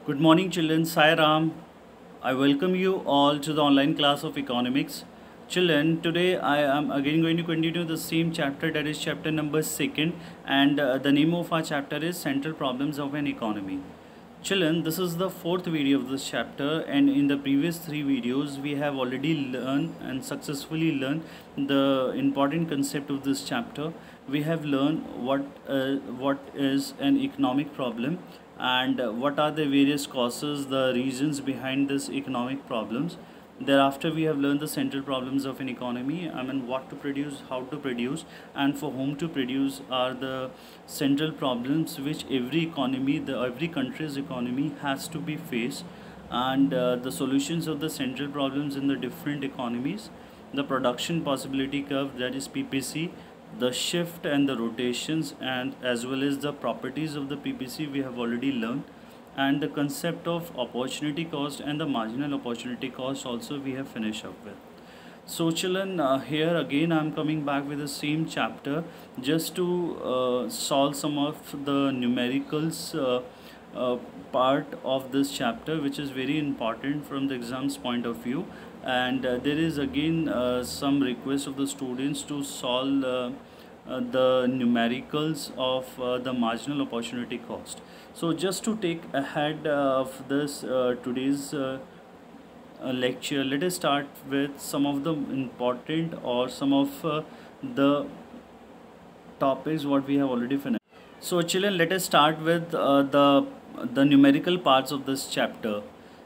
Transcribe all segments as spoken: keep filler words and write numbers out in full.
Good morning, children. Sai Ram. I welcome you all to the online class of economics. Children, today I am again going to continue the same chapter, that is chapter number second, and uh, the name of our chapter is Central Problems of an Economy. Children, this is the fourth video of this chapter, and in the previous three videos we have already learned and successfully learned the important concept of this chapter. We have learned what uh, what is an economic problem, and uh, what are the various causes, the reasons behind this economic problems. Thereafter, we have learned the central problems of an economy. I mean, what to produce, how to produce, and for whom to produce are the central problems which every economy, the every country's economy has to be faced, and uh, the solutions of the central problems in the different economies, the production possibility curve, that is P P C, the shift and the rotations, and as well as the properties of the P P C we have already learned, and the concept of opportunity cost and the marginal opportunity cost also we have finished up with. So children, uh, here again I am coming back with the same chapter just to uh, solve some of the numericals uh, uh, part of this chapter, which is very important from the exams point of view. And uh, there is again uh, some request of the students to solve uh, uh, the numericals of uh, the marginal opportunity cost. So just to take ahead of this uh, today's uh, uh, lecture, let us start with some of the important or some of uh, the topics what we have already finished. So children, let us start with uh, the the numerical parts of this chapter.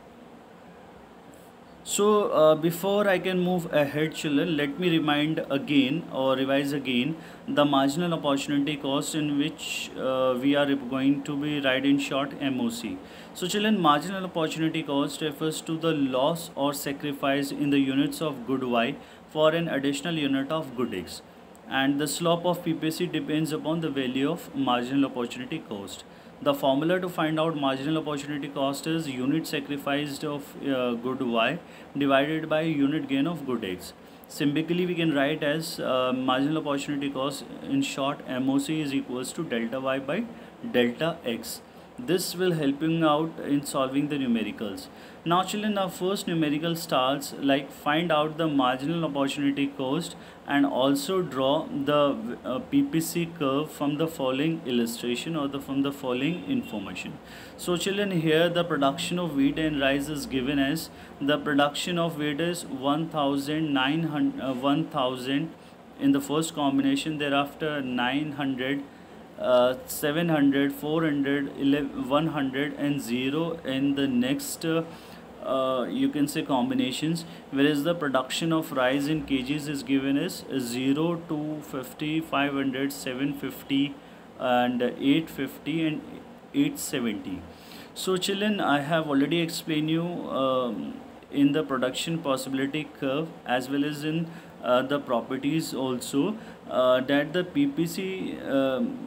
So uh, before I can move ahead, children, let me remind again or revise again the marginal opportunity cost, in which uh, we are going to be write in short M O C. So children, marginal opportunity cost refers to the loss or sacrifice in the units of good Y for an additional unit of good X, and the slope of P P C depends upon the value of marginal opportunity cost. The formula to find out marginal opportunity cost is unit sacrificed of uh, good Y divided by unit gain of good X. Simply we can write as uh, marginal opportunity cost, in short M O C, is equals to delta Y by delta X. This will helping out in solving the numericals. Now children, our first numerical starts like find out the marginal opportunity cost and also draw the uh, P P C curve from the following illustration or the from the following information. So children, here the production of wheat and rice is given as the production of wheat is one thousand nine hundred uh, one thousand in the first combination, thereafter nine hundred, uh, seven hundred, four hundred, one hundred and zero in the next uh, uh, you can say combinations, whereas the production of rice in kgs is given as zero, two fifty, five hundred, seven fifty and eight fifty and eight seventy. So children, I have already explained you um, in the production possibility curve as well as in uh, the properties also, uh, that the P P C um,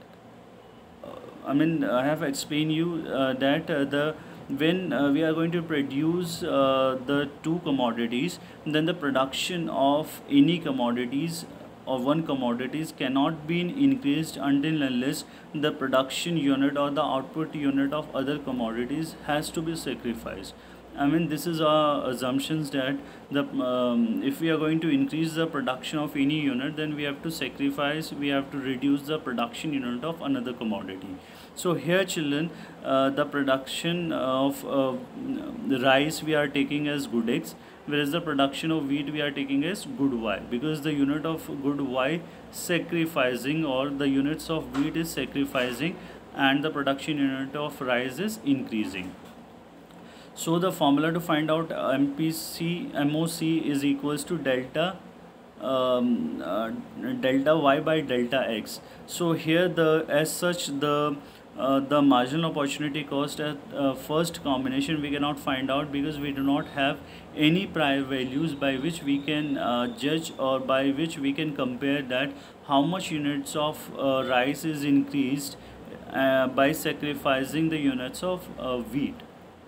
I mean, I have explained you uh, that uh, the when uh, we are going to produce uh, the two commodities, then the production of any commodities or one commodities cannot be increased until unless the production unit or the output unit of other commodities has to be sacrificed. I mean, this is our assumptions that the um, if we are going to increase the production of any unit, then we have to sacrifice, we have to reduce the production unit of another commodity. So here children, uh, the production of uh, the rice we are taking as good X, whereas the production of wheat we are taking as good Y, because the unit of good Y sacrificing or the units of wheat is sacrificing and the production unit of rice is increasing. So the formula to find out M P C M O C is equals to delta um, uh, delta Y by delta X. So here the as such the uh, the marginal opportunity cost at uh, first combination we cannot find out, because we do not have any prior values by which we can uh, judge or by which we can compare that how much units of uh, rice is increased uh, by sacrificing the units of uh, wheat.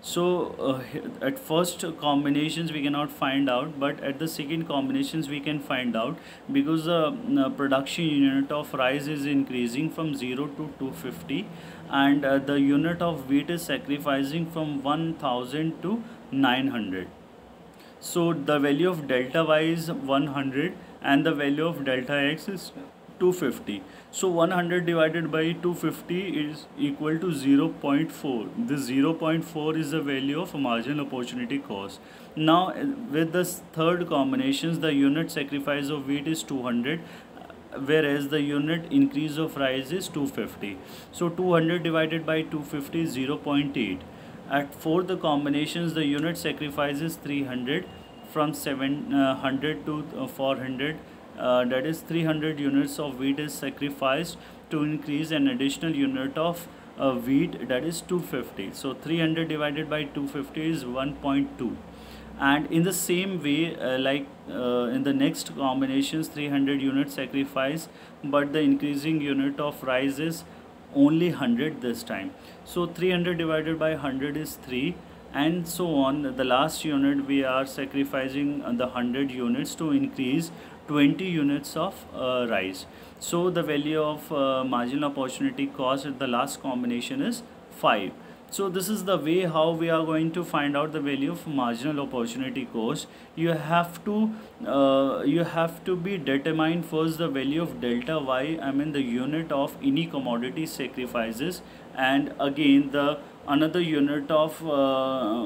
So uh, at first combinations we cannot find out, but at the second combinations we can find out, because the uh, production unit of rice is increasing from zero to two hundred fifty, and uh, the unit of wheat is sacrificing from one thousand to nine hundred. So the value of delta y is one hundred and the value of delta x is two hundred fifty. So one hundred divided by two hundred fifty is equal to zero point four. This zero point four is the value of marginal opportunity cost. Now uh, with the third combinations, the unit sacrifice of wheat is two hundred, whereas the unit increase of rice is two hundred fifty. So two hundred divided by two hundred fifty is zero point eight. At fourth combinations, the unit sacrifice is three hundred, from seven hundred to uh, four hundred. Uh, that is three hundred units of wheat is sacrificed to increase an additional unit of uh, wheat, that is two hundred fifty. So three hundred divided by two hundred fifty is one point two. And in the same way, uh, like uh, in the next combinations, three hundred units sacrifice, but the increasing unit of rice is only one hundred this time. So three hundred divided by one hundred is three, and so on. The last unit we are sacrificing uh, the one hundred units to increase twenty units of uh, rice. So the value of uh, marginal opportunity cost at the last combination is five. So this is the way how we are going to find out the value of marginal opportunity cost. You have to uh, you have to be determined first the value of delta y, I mean the unit of any commodity sacrifices, and again the another unit of uh,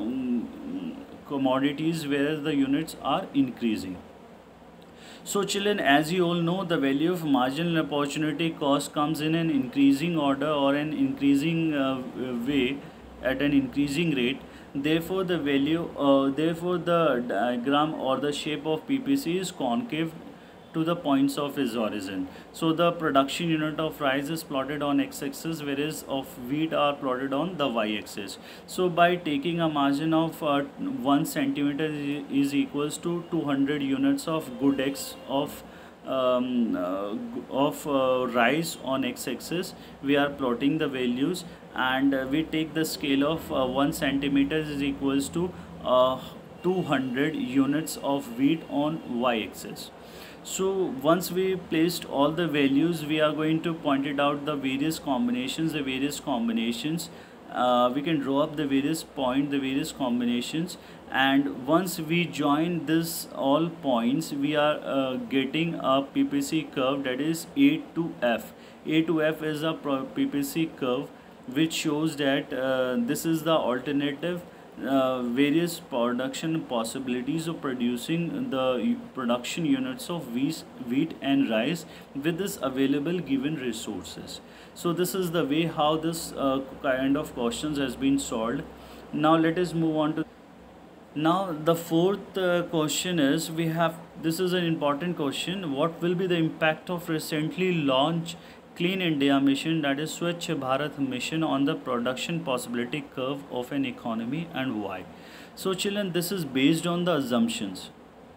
commodities where the units are increasing. So children, as you all know, the value of marginal opportunity cost comes in an increasing order or an increasing uh, way, at an increasing rate. Therefore the value uh, therefore the diagram or the shape of P P C is concave to the points of its origin. So the production unit of rice is plotted on x-axis, whereas of wheat are plotted on the y-axis. So by taking a margin of uh, one centimeter is equals to two hundred units of good x of um, uh, of uh, rice on x-axis, we are plotting the values, and uh, we take the scale of uh, one centimeter is equals to uh, two hundred units of wheat on y-axis. So once we placed all the values, we are going to point it out the various combinations, the various combinations. Uh, we can draw up the various point, the various combinations, and once we join this all points, we are uh, getting a P P C curve, that is A to F. A to F is a P P C curve which shows that uh, this is the alternative uh, various production possibilities of producing the production units of wheat, wheat and rice with this available given resources. So this is the way how this uh, kind of questions has been solved. Now let us move on to now the fourth uh, question is, we have this is an important question: what will be the impact of recently launched Clean India mission, that is Swachh Bharat mission, on the production possibility curve of an economy, and why? So children, this is based on the assumptions.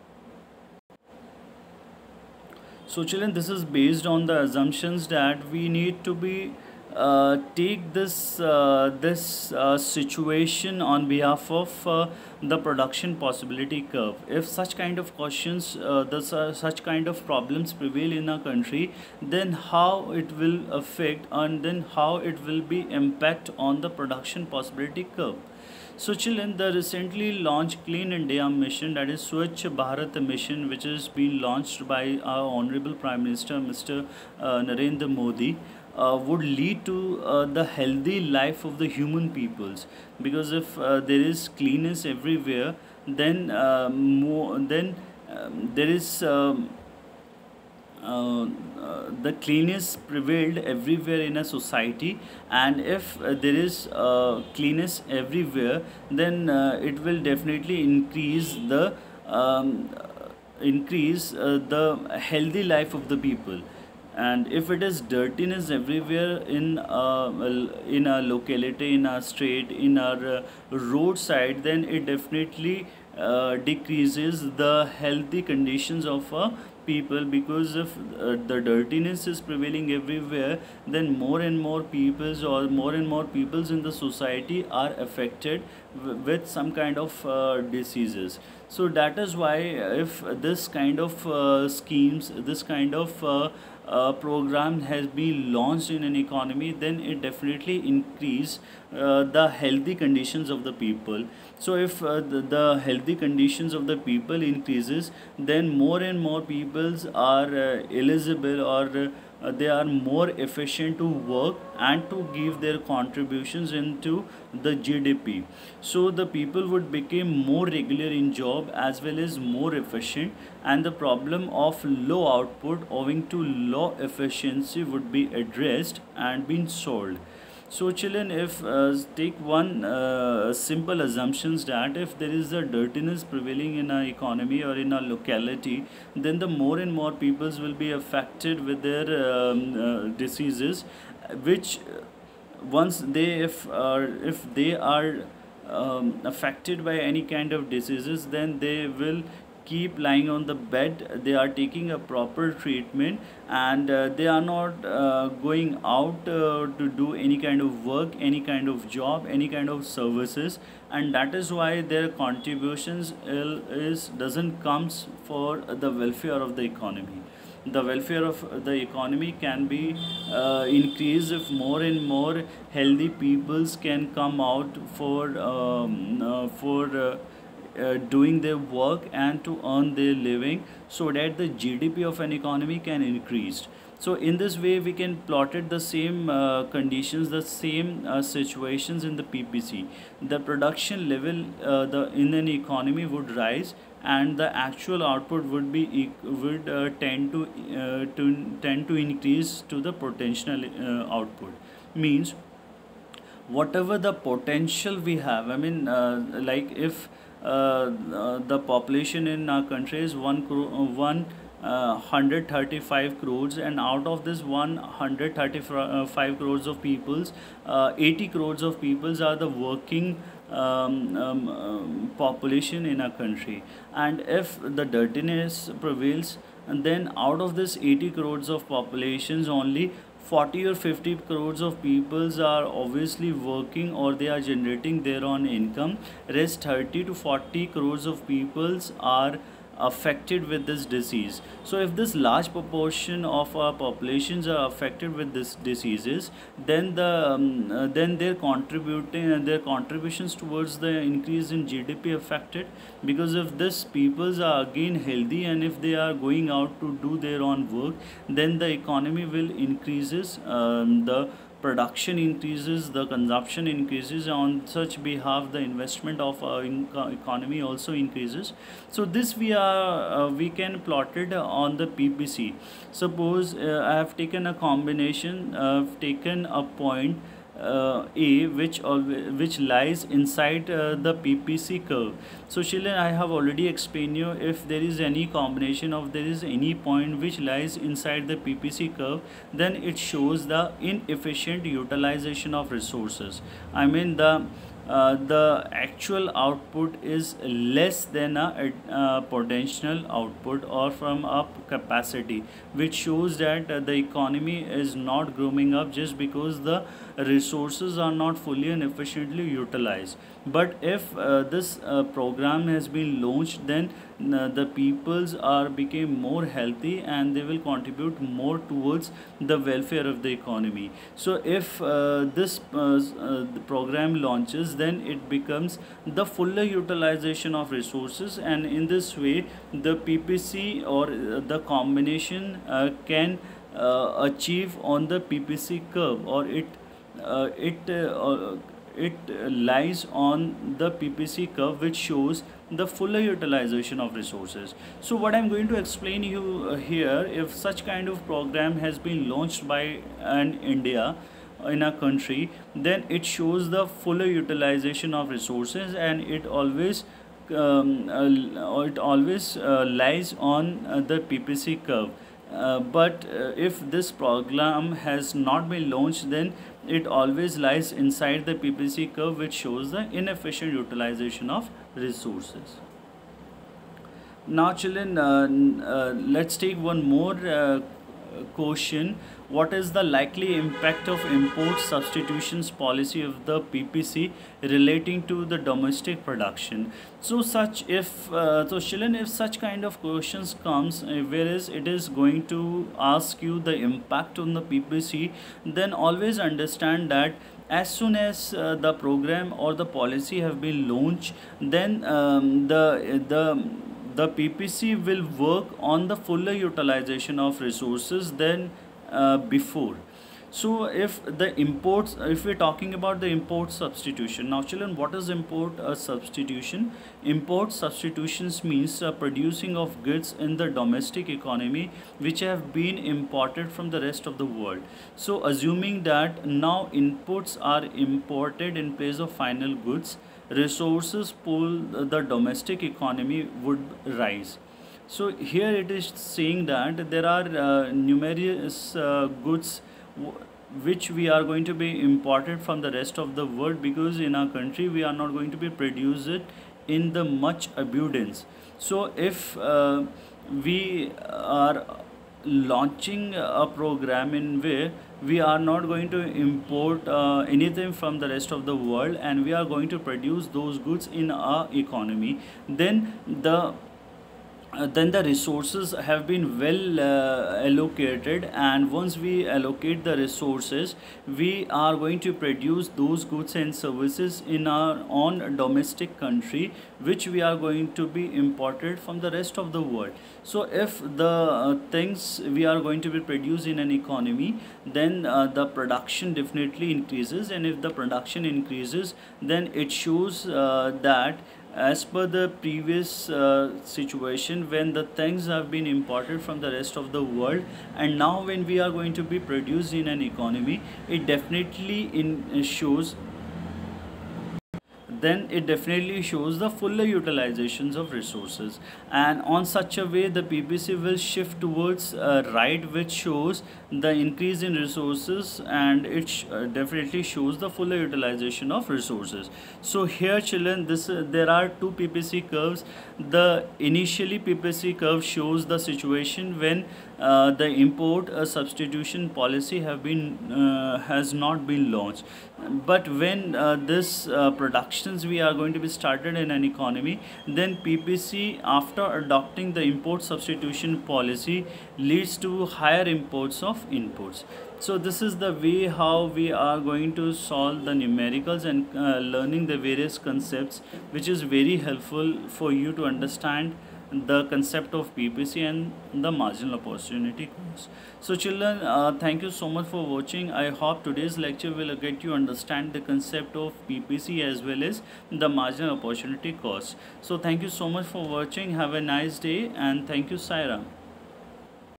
So children, this is based on the assumptions that we need to be uh, take this uh, this uh, situation on behalf of uh, the production possibility curve. If such kind of questions, uh, this, uh, such kind of problems prevail in a country, then how it will affect, and then how it will be impact on the production possibility curve. So children, the recently launched Clean India mission, that is Swachh Bharat mission, which has been launched by our Honorable Prime Minister Mister Uh, Narendra Modi, uh, would lead to uh, the healthy life of the human peoples, because if uh, there is cleanness everywhere, then uh, more then um, there is um, uh, uh, the cleanness prevailed everywhere in a society, and if uh, there is uh, cleanness everywhere, then uh, it will definitely increase the um, increase uh, the healthy life of the people. And if it is dirtiness everywhere in uh, in a locality, in a street, in our uh, roadside, then it definitely uh, decreases the healthy conditions of a people, because if uh, the dirtiness is prevailing everywhere, then more and more peoples or more and more peoples in the society are affected w- with some kind of uh, diseases. So that is why, if this kind of uh, schemes, this kind of uh, uh, program has been launched in an economy, then it definitely increase uh, the healthy conditions of the people. So if uh, the, the healthy conditions of the people increases, then more and more peoples are uh, eligible, or uh, they are more efficient to work and to give their contributions into the G D P. So the people would become more regular in job as well as more efficient, and the problem of low output owing to low efficiency would be addressed and been solved. So children, if uh, take one uh, simple assumptions that if there is a dirtiness prevailing in our economy or in our locality, then the more and more peoples will be affected with their um, uh, diseases, which uh, once they if uh, if they are um, affected by any kind of diseases, then they will keep lying on the bed. They are taking a proper treatment, and uh, they are not uh, going out uh, to do any kind of work, any kind of job, any kind of services, and that is why their contributions il- is doesn't comes for the welfare of the economy. The welfare of the economy can be uh, increased if more and more healthy peoples can come out for um, uh, for uh, uh, doing their work and to earn their living, so that the G D P of an economy can increase. So in this way we can plotted the same uh, conditions, the same uh, situations in the P P C. The production level uh, the in an economy would rise, and the actual output would be eq- would uh, tend to uh, to tend to increase to the potential uh, output. Means whatever the potential we have, I mean, uh, like if uh, uh, the population in our country is one cro- uh, one uh, one hundred thirty-five crores, and out of this one hundred thirty-five crores of peoples, uh, eighty crores of peoples are the working um, um, um, population in our country. And if the dirtiness prevails, and then out of this eighty crores of populations, only forty or fifty crores of peoples are obviously working, or they are generating their own income. Rest thirty to forty crores of peoples are affected with this disease. So if this large proportion of our populations are affected with this diseases, then the um, uh, then their contributing uh, their contributions towards the increase in G D P affected, because if this peoples are again healthy, and if they are going out to do their own work, then the economy will increases, um, the production increases, the consumption increases. On such behalf, the investment of our inco- economy also increases. So this we are uh, we can plot it on the P P C. Suppose uh, I have taken a combination, uh, I've taken a point uh, A, which always which lies inside uh, the P P C curve. So children, I have already explained you, if there is any combination of there is any point which lies inside the P P C curve, then it shows the inefficient utilization of resources. I mean, the uh, the actual output is less than a, a potential output or from a capacity, which shows that uh, the economy is not growing up just because the resources are not fully and efficiently utilized. But if uh, this uh, program has been launched, then uh, the peoples are became more healthy, and they will contribute more towards the welfare of the economy. So if uh, this uh, uh, the program launches, then it becomes the fuller utilization of resources, and in this way the P P C or uh, the combination uh, can uh, achieve on the P P C curve, or it uh, it uh, uh, it lies on the P P C curve, which shows the fuller utilization of resources. So what I'm going to explain you uh, here, if such kind of program has been launched by an India in a country, then it shows the fuller utilization of resources, and it always um, uh, it always uh, lies on uh, the P P C curve. Uh, but uh, if this program has not been launched, then it always lies inside the P P C curve, which shows the inefficient utilization of resources. Now, children, uh, n- uh, let's take one more uh, question. What is the likely impact of import substitutions policy of the P P C relating to the domestic production? So, such if uh, so, children, if such kind of questions comes, uh, whereas it is going to ask you the impact on the P P C, then always understand that as soon as uh, the program or the policy have been launched, then um, the the the P P C will work on the fuller utilization of resources than uh, before. So if the imports, if we're talking about the import substitution, now children, what is import uh, substitution? Import substitutions means uh, producing of goods in the domestic economy which have been imported from the rest of the world. So assuming that now inputs are imported in place of final goods, resources pool the domestic economy would rise. So here it is saying that there are uh, numerous uh, goods which we are going to be imported from the rest of the world, because in our country we are not going to be produce it in the much abundance. So if uh, we are launching a program in where we are not going to import uh, anything from the rest of the world and we are going to produce those goods in our economy, then the uh, then the resources have been well uh, allocated, and once we allocate the resources, we are going to produce those goods and services in our own domestic country, which we are going to be imported from the rest of the world. So if the uh, things we are going to be produced in an economy, then uh, the production definitely increases, and if the production increases, then it shows uh, that as per the previous uh, situation when the things have been imported from the rest of the world, and now when we are going to be produced in an economy, it definitely in shows then it definitely shows the fuller utilizations of resources, and on such a way the P P C will shift towards uh, right, which shows the increase in resources, and it sh uh, definitely shows the fuller utilization of resources. So here children, this uh, there are two P P C curves. The initially P P C curve shows the situation when uh, the import uh, substitution policy have been uh, has not been launched, but when uh, this uh, productions we are going to be started in an economy, then P P C after adopting the import substitution policy leads to higher imports of inputs. So this is the way how we are going to solve the numericals and uh, learning the various concepts, which is very helpful for you to understand the concept of P P C and the marginal opportunity cost. So children, uh, thank you so much for watching. I hope today's lecture will get you understand the concept of P P C as well as the marginal opportunity cost. So thank you so much for watching. Have a nice day, and thank you, Saira.